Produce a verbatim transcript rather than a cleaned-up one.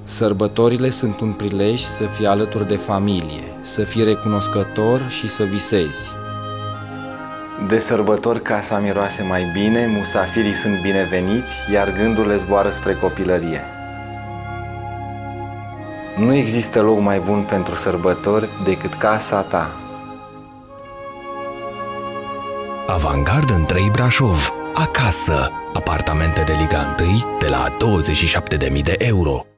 Sărbătorile sunt un prilej să fii alături de familie, să fii recunoscător și să visezi. De sărbători casa miroase mai bine, musafirii sunt bineveniți, iar gândurile zboară spre copilărie. Nu există loc mai bun pentru sărbători decât casa ta. Avantgarden trei Brașov. Acasă. Apartamente de Liga unu de la douăzeci și șapte de mii de euro.